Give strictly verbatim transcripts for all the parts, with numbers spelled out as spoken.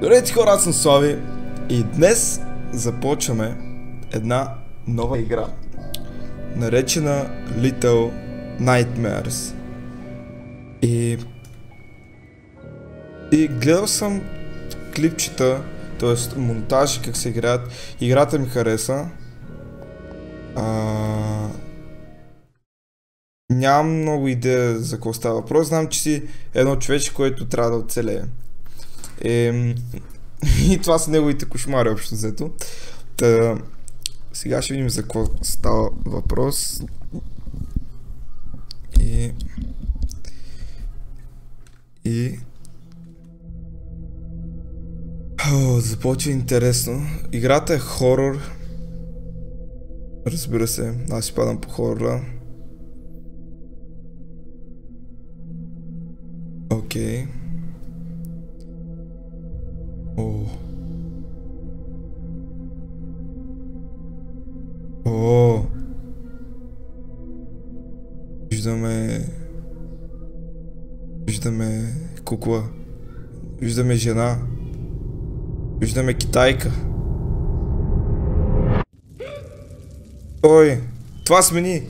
Здравейте хора, аз съм Слави и днес започваме една нова игра, наречена Little Nightmares. И, и гледал съм клипчета, т.е. монтажи как се играят. Играта ми хареса. А... Нямам много идея за какво става въпрос. Знам, че си едно човече, което трябва да оцелее. Е, и това са неговите кошмари общо взето. Та, сега ще видим за какво става въпрос. И... И... О, започва интересно. Играта е хорор. Разбира се, аз си падам по хорора. Окей. О. О. Виждаме... Виждаме кукла. Виждаме жена. Виждаме китайка. Ой, това смени.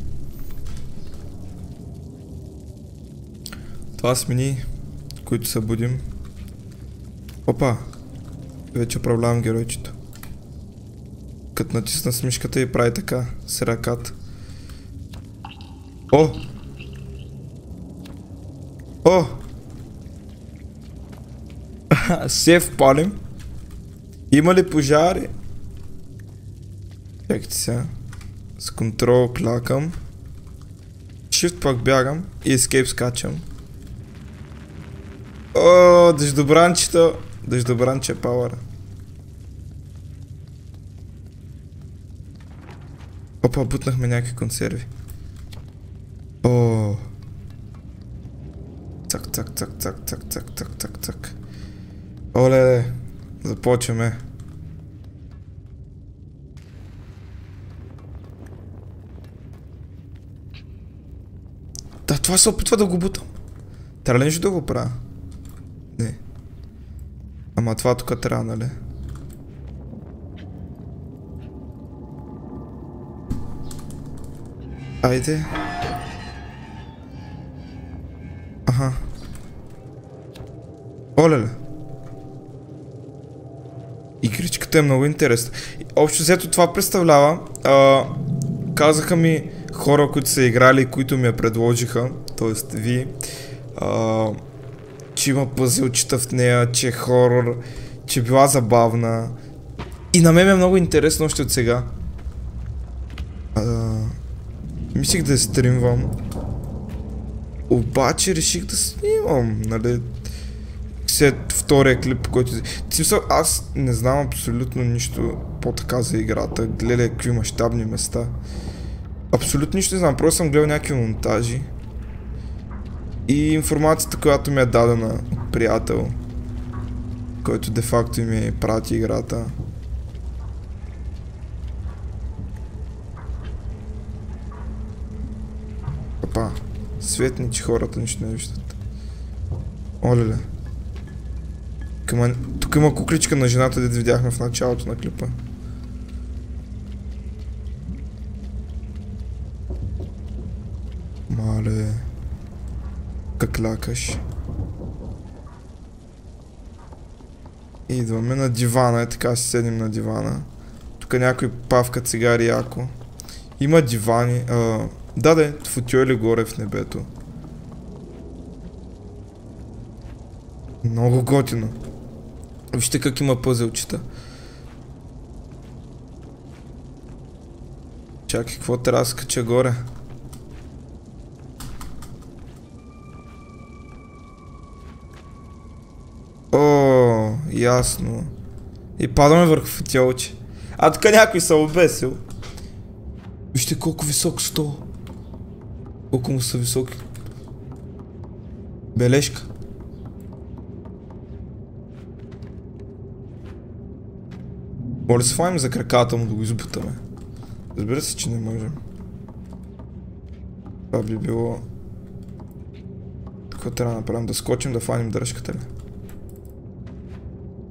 Това смени, които се будим. Опа! Вече управлявам геройчето. Като натисна с мишката и прави така, с ръката. О! О! Сев палим. Има ли пожари? Чакайте сега. С контрол клакам. Shift пак бягам и Escape скачам. О, дъждобранчето. Дъждобранче е пауъра. Опа, бутнахме някакви консерви. О. Цак, цак, цак, цак, цак, цак, цак, цак, цак. Оле, започваме. Да, това се опитва да го бутам. Трябва ли нещо да го правя? Не. Ама това тук трябва, нали? Айде. Аха. Олеле. Игричката е много интересна. Общо взето това представлява. А, казаха ми хора, които са играли, които ми я предложиха. Тоест ви. А, че има пъзелчета в нея, че е хорор, че е била забавна. И на мен е много интересно още от сега. А, мислих да я стримвам. Обаче реших да снимам, нали? След втория клип, който... Смисъл, аз не знам абсолютно нищо по-така за играта. Гледай какви мащабни места. Абсолютно нищо не знам, просто съм гледал някакви монтажи. И информацията, която ми е дадена от приятел, който де-факто ми прати играта. Опа, светни, че хората нищо не виждат. Олеле. Тук има кукличка на жената, дето видяхме в началото на клипа. Мале. Как лякаш. Идваме на дивана, е така си седим на дивана. Тук някой павка цигари яко. Има дивани. А, да, да, футюели горе в небето. Много готино. Вижте как има пъзелчета. Чакай, какво трябва да скача горе? О, ясно. И падаме върху футиолче. А тук някой се обесил. Вижте колко висок стол. Колко му са високи. Бележка. Може да се фаним за краката му да го избутаме. Разбира се, че не можем. Това би било... Какво трябва да направим? Да скочим, да фаним дръжката ли?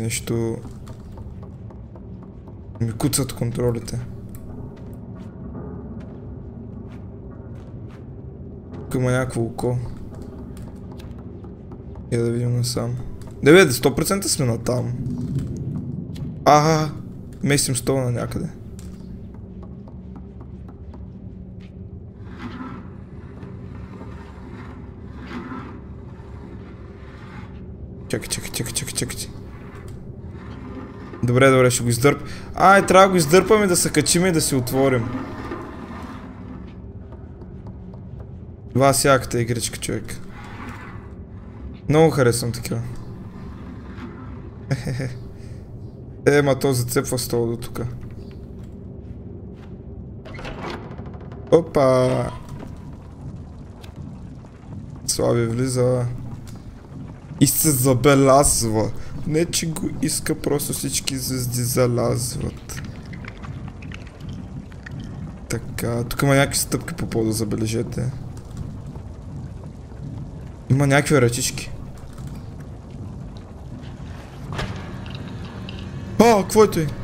нещо... Ми куцат контролите. Тук има някакво око. Я да видим насам. Да бе, сто процента сме натам. Ага, местим стола на някъде. Чакай, чакай, чакай, чакай, чакай. Добре, добре, ще го издърп. Ай, трябва да го издърпаме и да се качим и да си отворим. Това си яката игричка, човек. Много харесвам такива. Е, ма то зацепва стола до тука. Опа! Слави влиза. И се забелязва. Не, че го иска, просто всички звезди залязват. Така, тук има някакви стъпки по пода, забележете. Има някакви ръчички. А, какво е той?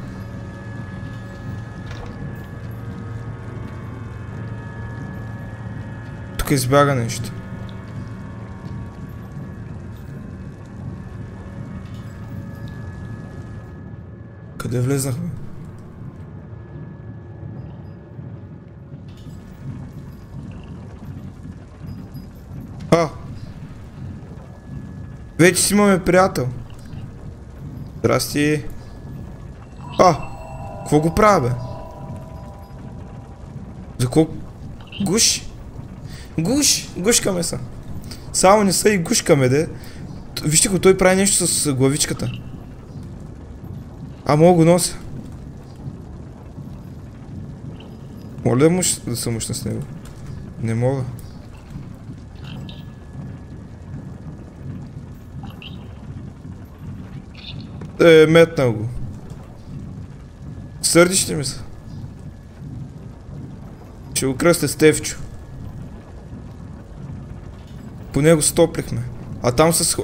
Тук избяга нещо. Къде влезнахме? А! Вече си имаме приятел. Здрасти. А! Какво го правя, бе? За колко? Гуш? Гуш! Гушкаме са. Само не са и гушкаме, де. Вижте го, той прави нещо с главичката. А, мога го нося. Моля да, муш... да съм мощна с него. Не мога. Е, метнал го. Сърдиш ли ми се? Ще го кръстя Стефчо. По него стоплихме. А там с...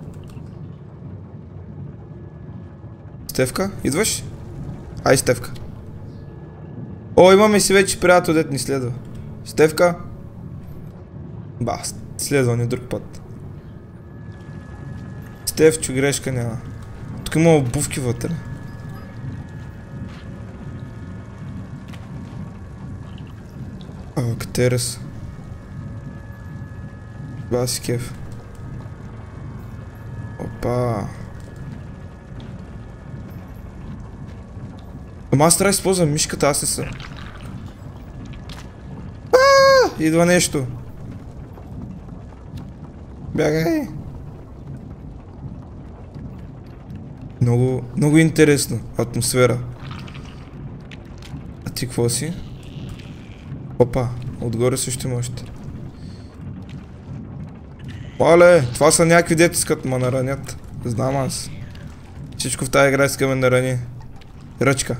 Стефка, идваш? Ай, Стефка. О, имаме си вече приятел, дет ни следва. Стефка? Ба, следва ни друг път. Стефчо, грешка няма. Тук има обувки вътре. А, катерес. Ба си кеф. Опа. Ама аз трябва да използвам мишката, аз не съм. Ааа! Идва нещо. Бягай. Много, много интересно. Атмосфера. А ти какво си? Опа, отгоре също има още. Оле, това са някакви дете искат ма наранят. Знам аз. Всичко в тази игра искаме нарани. Ръчка.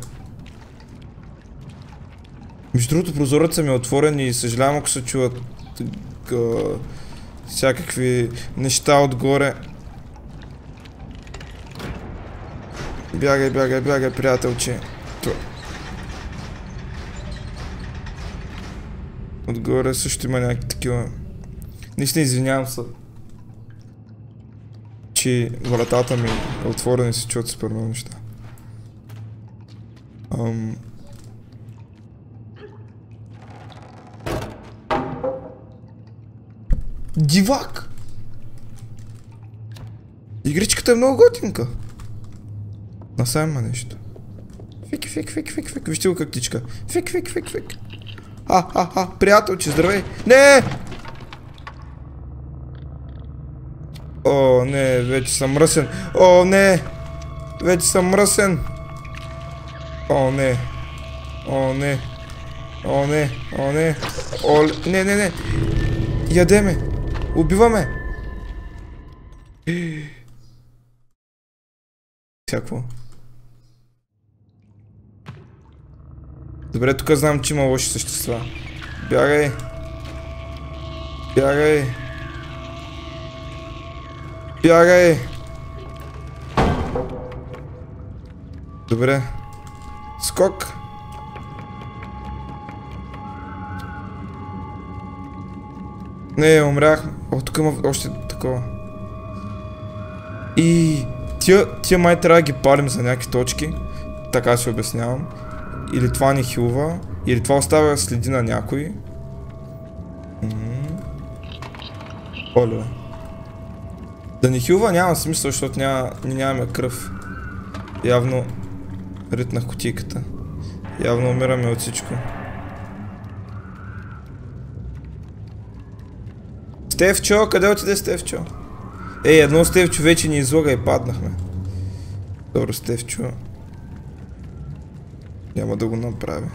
Между другото, прозорът са ми отворен и съжалявам, ако се чуват гъ... всякакви неща отгоре. Бягай, бягай, бягай, приятелче. Отгоре също има някакви такива. Нищо не извинявам се, че вратата ми е отворена и се чуват супер много неща. Ам... Дивак! Игричката е много готинка. Насам има нещо. Фик, фик, фик, фик, фик. Вижте го как тичка. Фик, фик, фик, фик. А, а, а, приятелче, здравей. Не! О, не, вече съм мръсен. О, не! Вече съм мръсен. О, не. О, не. О, не. О, не. О, не, не, не. Ядеме. Убиваме. Всякво. Добре, тук знам, че има лоши същества. Бягай. Бягай. Бягай. Добре. Скок. Не, умрях. О, тук има още такова. И тия, тия май трябва да ги палим за някакви точки. Така си обяснявам. Или това ни хилва, или това оставя следи на някой. Оле. Да ни хилва няма смисъл, защото няма, ние нямаме кръв. Явно ритнах кутийката. Явно умираме от всичко. Стевчо, къде отиде Стевчо? Ей, едно Стевчо вече ни излага и паднахме. Добро, Стевчо. Няма да го направя.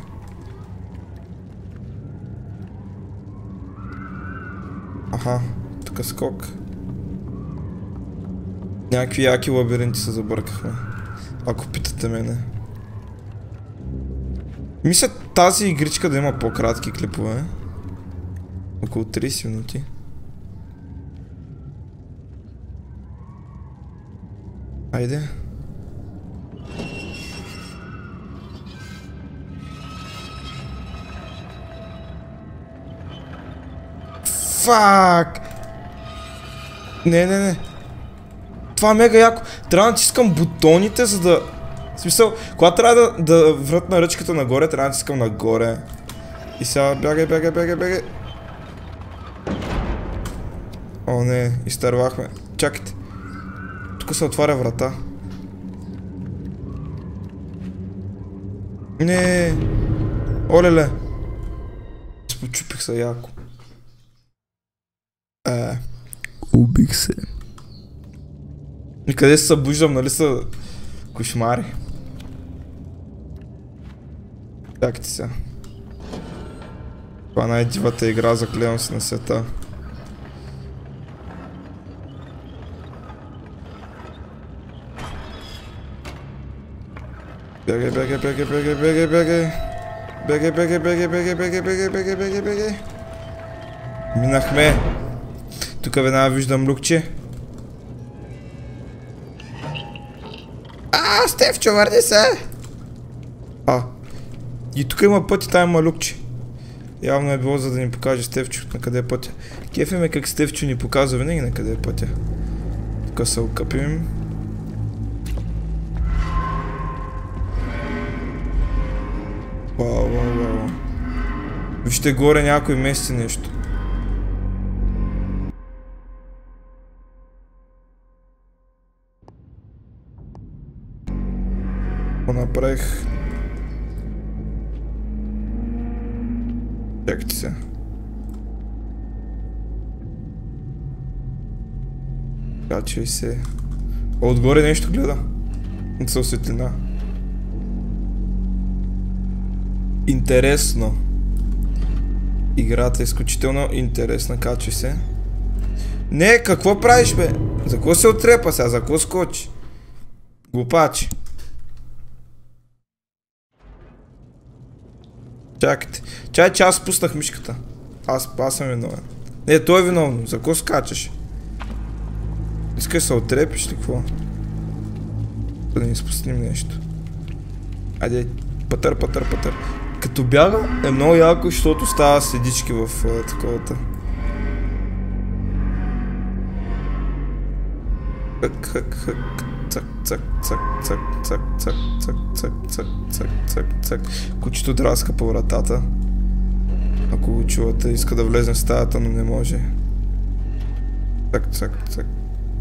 Аха, тук скок. Някакви яки лабиринти се забъркахме. Ако питате мене. Мисля тази игричка да има по-кратки клипове. Около трийсет минути. Айде. Фак! Не, не, не. Това е мега яко. Трябва да натискам бутоните, за да... В смисъл, когато трябва да, да вратна ръчката нагоре, трябва да натискам нагоре. И сега бягай, бягай, бягай, бягай. О, не, изтървахме. Чакайте. Тук се отваря врата. Не. Олеле. Спочупих се яко. Е. Убих се. И къде се събуждам, нали са кошмари? Чакайте сега. Това е най-дивата игра, заклевам се на света. Бегай, бегай, бегай, бегай, бегай, бегай. Бегай, бегай, бегай, бегай, бегай, бегай, бегай, бегай, бегай. Минахме. Тук веднага виждам люкче. А, Стевчо, върни се! А. И тук има път и там има люкче. Явно е било за да ни покаже Стевчо на къде е пътя. Кефиме как Стевчо ни показва винаги на къде е пътя. Тук се окъпим. Вау, вау, вау. Вижте горе някой мести нещо. Направих. Чакайте се. Качвай се. Отгоре нещо гледа. Са светлина. Интересно. Играта е изключително интересна. Качвай се. Не, какво правиш, бе? За какво се отрепа сега? За какво скочи? Глупачи. Чакайте. Чай, че аз спуснах мишката. Аз, аз съм виновен. Не, той е виновно. За какво скачаш? Искаш се отрепиш ли какво? Да ни спуснем нещо. Айде, пътър, пътър, пътър. Като бяга е много яко, защото става следички в uh, таковата. Хък, хък, хък. Цак, цак, цак, цак, цак, цак, цак, цак, цак, цак, цак, цак. Кучето драска по вратата. Ако го чувате, иска да влезе в стаята, но не може. Цак, цак, цак.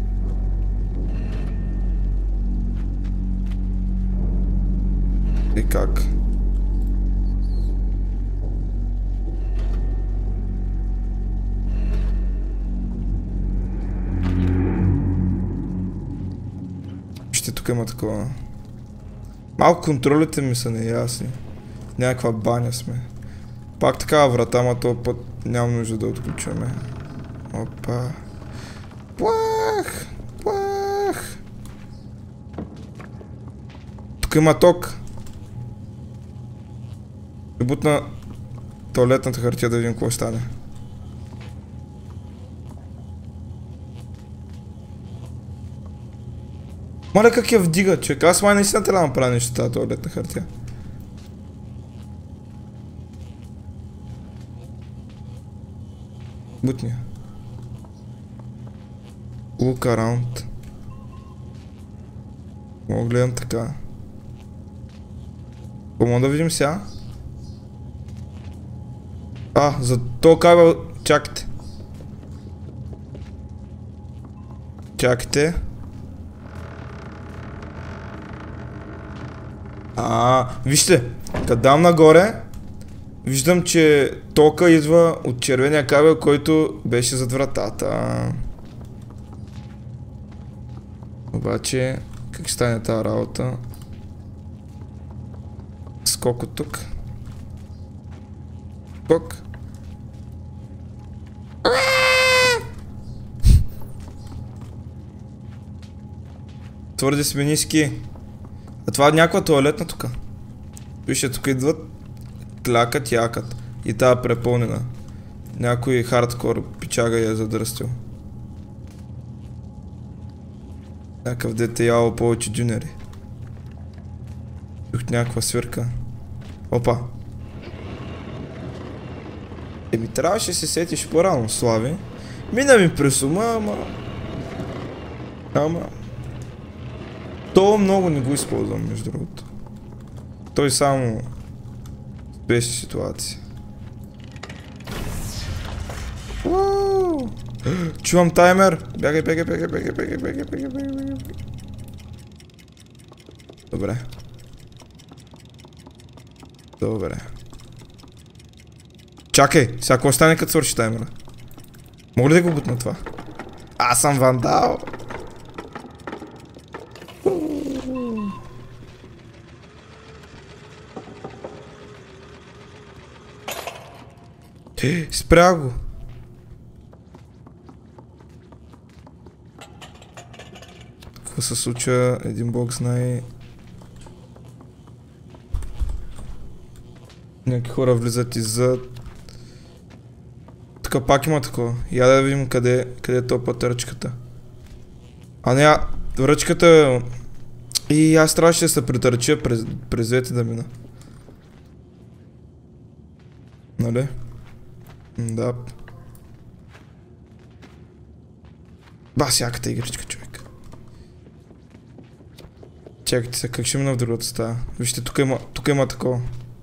И как? Вижте, тук има такова. Малко контролите ми са неясни. Някаква баня сме. Пак такава врата, ама този път няма нужда да отключваме. Опа. Плах! Плах! Тук има ток. Ще бутна тоалетната хартия да видим какво стане. Маля как я вдига, човек. Аз май наистина трябва да направя нещо тази туалетна хартия. Бутния. Look around. Мога гледам така. Какво да видим сега? А, за то кабел... Чакайте. Чакайте. А, вижте, като дам нагоре, виждам, че тока идва от червения кабел, който беше зад вратата. Обаче, как ще стане тази работа? Скок от тук. Скок. Твърде сме ниски. А това е някаква туалетна тук. Вижте, тук идват, клякат, якат. И тая препълнена. Някой хардкор пичага я е задръстил. Някакъв дете яло повече дюнери. Тук някаква свирка. Опа. Еми трябваше се сетиш по-рано, Слави. Мина ми през ума, ама... Ама... То много не го използвам, между другото. Той само... Спешни ситуации. Ууу! Чувам таймер! Бягай, бягай, бягай, бягай, бягай, бягай, бягай, бягай, бягай. Добре. Добре. Чакай, сега какво стане като свърши таймера? Мога ли да го бутна това? Аз съм вандал! Спря го! Какво се случва? Един бог знае. Някакви хора влизат иззад. Тук пак има такова. Я да видим къде, къде е топата ръчката. А не, а, ръчката... И аз трябваше да се претърча през, през двете да мина. Нали? Да. Бас, яката игричка, човек. Чакайте се, как ще мина в другата стая? Вижте, тук има, тук има такова.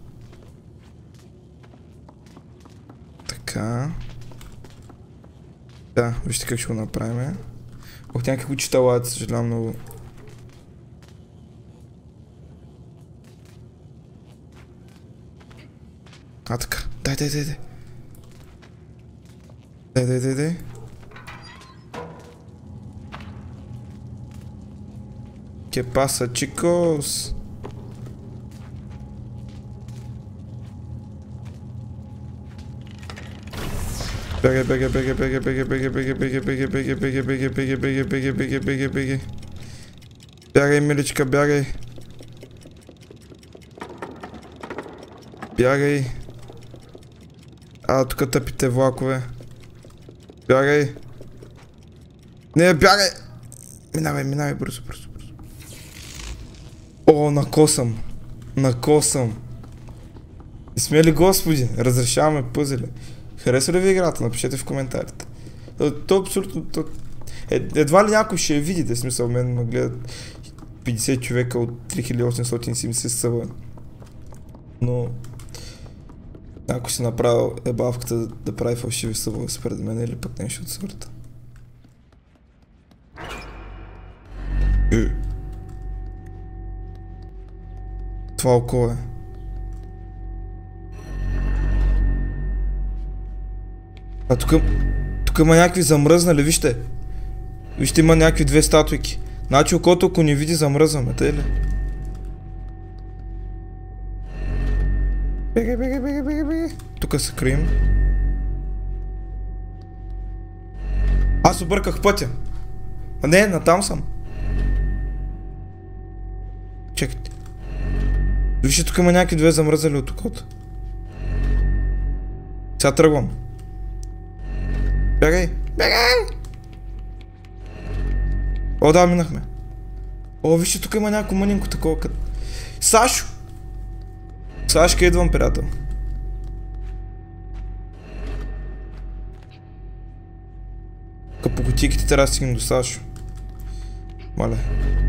Така. Да, вижте как ще го направим. Ох, някакви читалата, съжалявам много. А, така. Дай, дай, дай, дай. Дай, дай, дай, дай. ¿Qué pasa, chicos? Бегай, бегай, бегай, бегай, бегай, бегай, бегай, бегай, бегай, бегай, бегай, бегай, бегай, бегай, бегай, бегай, бегай, бегай. Бягай, миличка, бягай. Бягай. А, тук тъпите влакове. Бягай. Не, бягай! Минавай, минавай, бързо, бързо, бързо. О, накосам. Накосам. И сме ли, господи? Разрешаваме пъзели. Харесва ли ви играта? Напишете в коментарите. То абсолютно... То... Е, едва ли някой ще я видите, в смисъл, мен ме гледат петдесет човека от три хиляди осемстотин и седемдесет съба. Но... Ако си направил ебавката да, да прави фалшиви събове спред мен или пък нещо от сорта. Е. Това око е. А тук... Тук има някакви замръзнали, вижте. Вижте, има някакви две статуйки. Значи окото, ако не види, замръзваме, тъй ли? Бегай, бегай, бегай, бегай, бегай. Тук се крием. Аз обърках пътя. А не, натам съм. Чекайте. Вижте, тук има някакви две замръзали от окото. Сега тръгвам. Бягай! Бягай! О, да, минахме. О, вижте, тук има някакво мъненко такова като... Сашо! Сашка, идвам, приятел. Тук по кутийките трябва да стигнем до Сашо. Мале.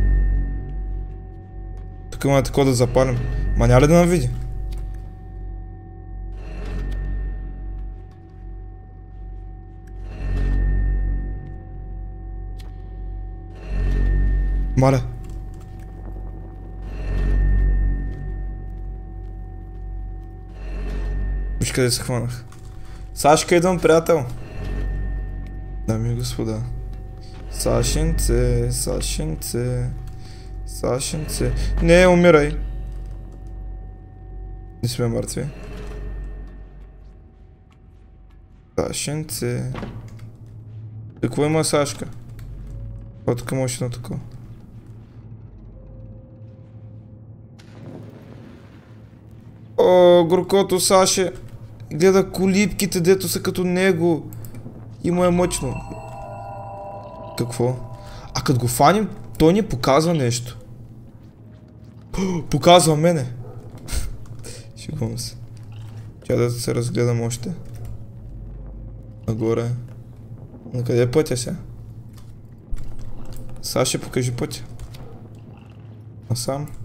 Тук има такова да запалим. Ма няма ли да нам види? Мале. Виж къде се хванах. Сашка, идвам, приятел. Дами и господа. Сашенце, Сашенце, Сашенце. Не, умирай. Не сме мъртви. Сашенце. Какво има Сашка? О, тук може на такова. О, горкото Саше. Гледа колипките, дето са като него. И му е мъчно. Какво? А като го фаним, той ни показва нещо. Показва мене. Шегувам се. Тя да се разгледам още. Нагоре. На къде е пътя сега? Саше, покажи пътя. Насам.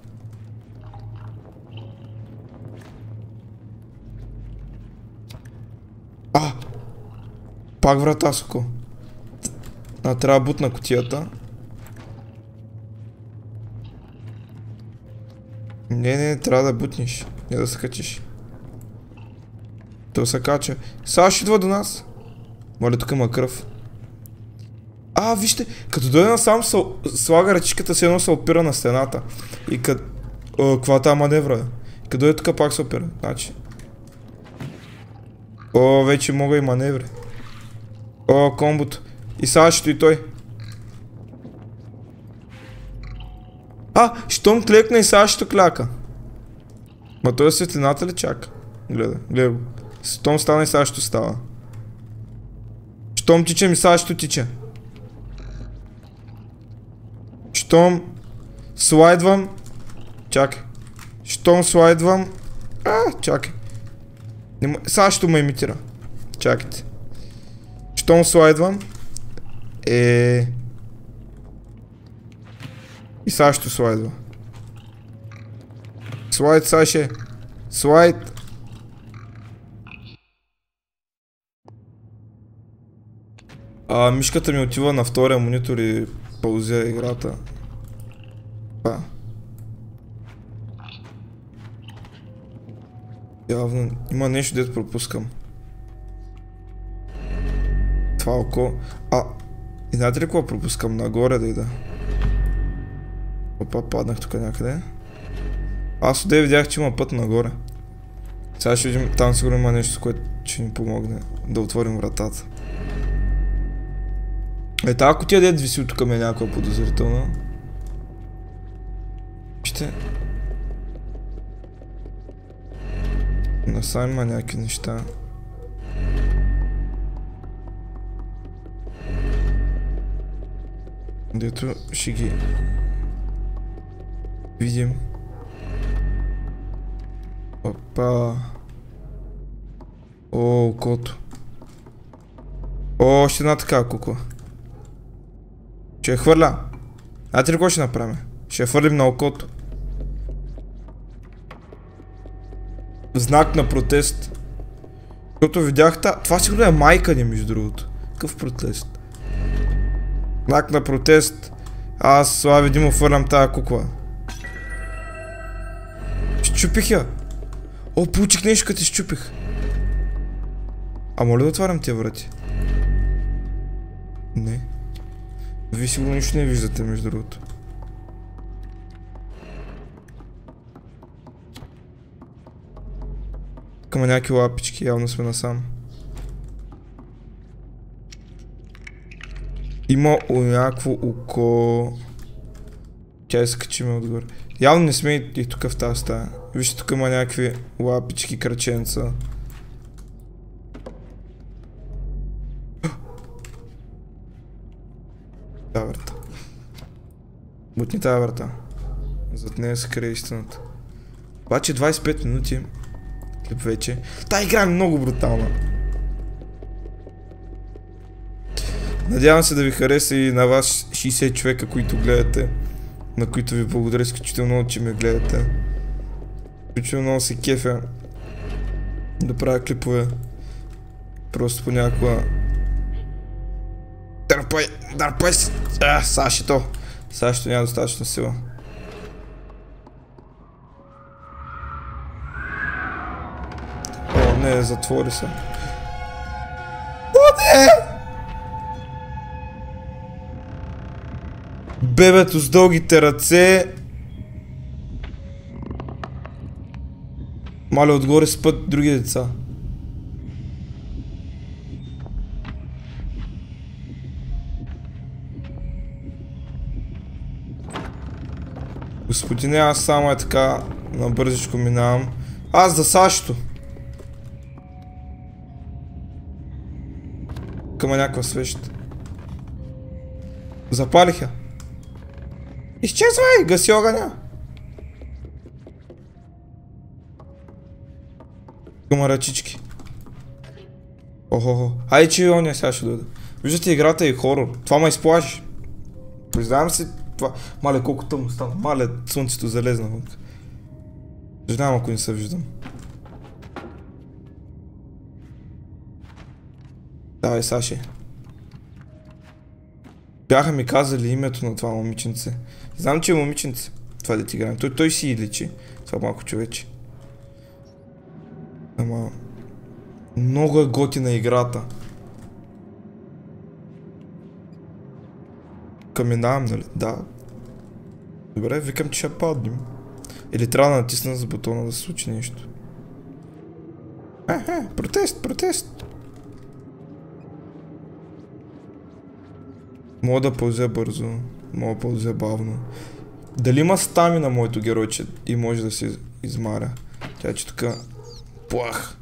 А! Пак врата, суко. А, трябва да бутна кутията. Не, не, трябва да бутнеш. Не да се качиш. То се кача. Саш идва до нас. Моля, тук има кръв. А, вижте, като дойде насам, слага ръчичката си едно се опира на стената. И като... Каква тази маневра е? Като дойде тук пак се опира. Значи... О, вече мога и маневри. О, комбото. И Сашето и той. А, щом клекна и Сашето кляка. Ма той светлината ли чака? Гледай, гледай го. Щом стана и Сашето става. Щом тичам и Сашето тича. Щом слайдвам. Чакай. Щом слайдвам. А, чакай. Сашето ме имитира. Чакайте. Щом слайдвам. Е... И Сашето слайдва. Слайд, Саше. Слайд. А, мишката ми отива на втория монитор и паузира играта. А. Явно има нещо, дето пропускам. Това око... А, и знаете ли какво пропускам? Нагоре да ида. Опа, паднах тук някъде. Аз отде видях, че има път нагоре. Сега ще видим, там сигурно има нещо, с което ще ни помогне да отворим вратата. Е, тази кутия дед виси от тук ми е някаква подозрителна. Вижте. Насам има някакви неща. Дето ще ги видим. Опа. О, окото. О, още една такава кукла. Ще я хвърля. Знаете ли какво ще направим? Ще я хвърлим на окото. Знак на протест. Защото видях та... Това сигурно е майка ни, между другото. Какъв протест? Знак на протест. Аз Слави Димов хвърлям тая кукла. Щупих я. О, получих нещо, като изчупих. А моля да отварям тия врати? Не. Вие сигурно нищо не виждате, между другото. Има някакви лапички, явно сме насам. Има някакво око. Тя изкачиме отгоре. Явно не сме и, и тук в тази стая. Вижте, тук има някакви лапички, краченца. Да, врата. Бутни тая врата. Зад нея се крие истината. Обаче двайсет и пет минути клип вече. Та игра е много брутална. Надявам се да ви хареса и на вас шейсет човека, които гледате. На които ви благодаря изключително много, че ме гледате. Изключително много се кефя да правя клипове. Просто понякога... Дърпай! Дърпай си! А, Сашито! Сашито няма достатъчно сила. О, не, затвори се. О, не! Бебето с дългите ръце. Маля, отгоре спът други деца. Господине, аз само е така набързичко минавам. Аз за Сашито. Къма някаква свещ. Запалих я. Изчезвай! Гаси огъня! Къма ръчички. Охо-хо. Ай, че и оня сега ще дойде. Виждате, играта е хорор. Това ме изплаши. Признавам си това. Мале, колко тъмно стана. Мале, слънцето залезна вън. Съжалявам, ако не се виждам. Давай, Саши. Бяха ми казали името на това момиченце. Знам, че е момиченце. Това да ти играем. Той, той си и личи. Това малко човече. Ама... Много е готина играта. Каминавам, нали? Да. Добре, викам, че ще паднем. Или трябва да натисна за бутона да се случи нещо. Еhe, протест, протест. Мога да пълзе бързо, мога да пълзе бавно. Дали има стамина моето геройче и може да се измаря? Тя че така... Плах.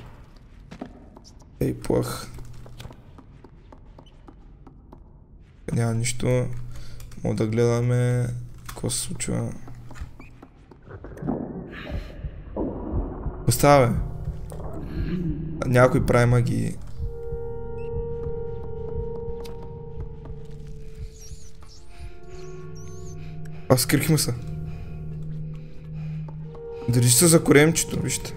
Ей, плах. Няма нищо. Мога да гледаме... Какво се случва? Оставя. Някой прави магии. А, скрихме се. Държи се за коремчето, вижте.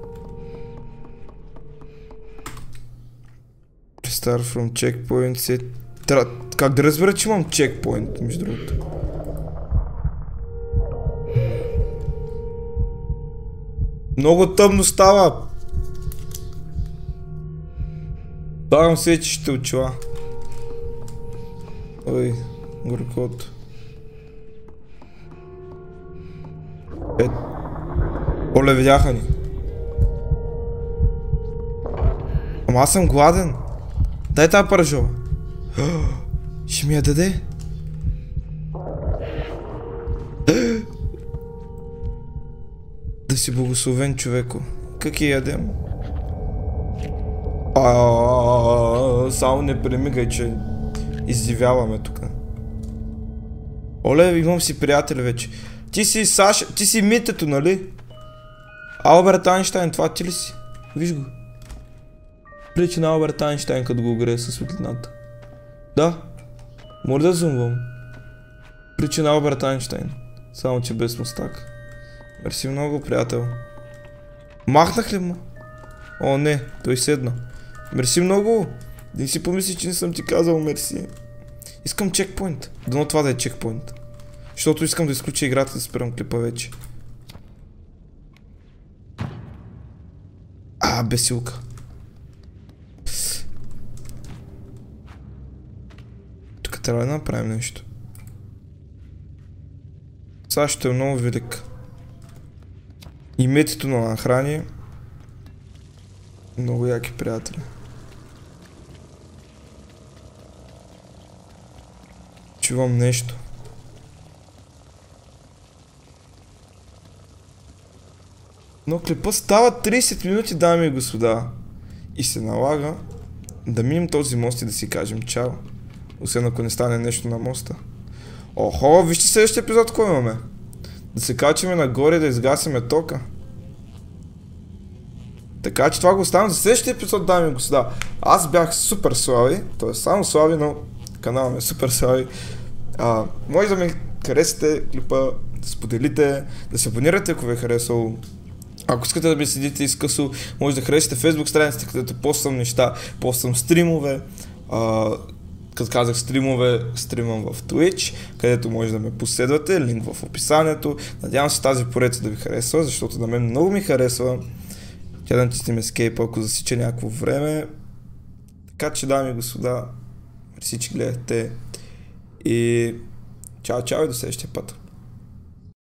Restart from checkpoint set. Тра... Как да разбера, че имам чекпоинт, между другото? Много тъмно става. Давам се, че ще очила. Ой, горкото. Е, оле, видяха ни. Ама аз съм гладен. Дай тази пържова. Ще ми я даде. Да си благословен, човеко. Как я ядем? Ааа, само не премигай, че издивяваме тук. Оле, имам си приятел вече. Ти си Саша, ти си Митето, нали? Алберт Айнщайн, това ти ли си? Виж го. Прилича на Алберт Айнщайн, като го огрее със светлината. Да. Може да зумвам. Прилича на Алберт Айнщайн. Само че без мустак. Мерси много, приятел. Махнах ли му? О, не, той седна. Мерси много. Не си помисли, че не съм ти казал мерси. Искам чекпоинт. Дано това да е чекпоинт. Защото искам да изключа играта, да спирам клипа вече. А, бесилка. Тук трябва да направим нещо. Сега ще е много велик. И метето на нахрани. Много яки приятели. Чувам нещо. Но клипа става трийсет минути, дами и господа. И се налага да минем този мост и да си кажем чао. Освен ако не стане нещо на моста. Охо, вижте следващия епизод, кой имаме. Да се качиме нагоре, да изгасиме тока. Така че това го оставям за следващия епизод, дами и господа. Аз бях супер слави, т.е. само слави, но канала ми е супер слави. А, може да ми харесате клипа, да споделите, да се абонирате, ако ви е харесало. Ако искате да ми следите изкъсо, може да харесате Facebook страницата, където поствам неща, поствам стримове. А, като казах стримове, стримам в Twitch, където може да ме последвате, линк в описанието. Надявам се тази поредица да ви харесва, защото на мен много ми харесва. Тя да натиснем Escape, ако засича някакво време. Така че, дами и господа, всички гледате и чао, чао и до следващия път.